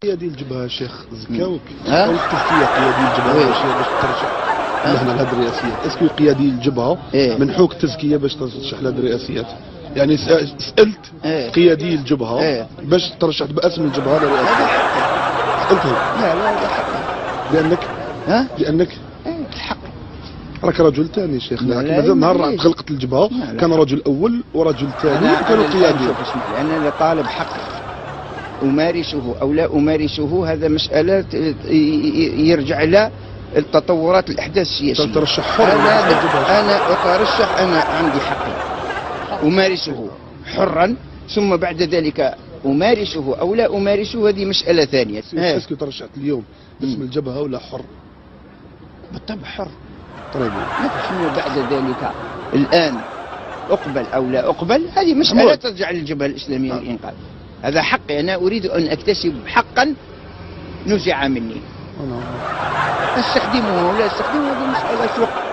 ديال الجبهه شيخ زكاوك ها؟ او التزكيه قيادي الجبهه باش ترشح لهنا لهاد الرئاسيات. اسكو قيادي الجبهه من حوك التزكيه باش ترشح لهاد الرئاسيات؟ يعني سالت قيادي الجبهه باش ترشح باسم الجبهه للرئاسه. سالتهم. لا لا هذا حق. لانك الحق. راك رجل ثاني شيخنا، لا نهار خلقت الجبهه كان رجل اول ورجل ثاني وكانوا قياديين. انا طالب حق امارسه او لا امارسه، هذا مساله يرجع الى التطورات الاحداث السياسيه. ترشح حر. انا اترشح، انا عندي حقي امارسه حرا، ثم بعد ذلك امارسه او لا امارسه هذه مساله ثانيه. اسكو ترشحت اليوم باسم الجبهه ولا حر؟ بالطبع حر. طيب ثم بعد ذلك الان اقبل او لا اقبل هذه مساله ترجع للجبهه الاسلاميه للانقاذ. هذا حقي، انا اريد ان اكتسب حقا نزع مني. استخدمه او لا استخدمه هذه مساله وقت.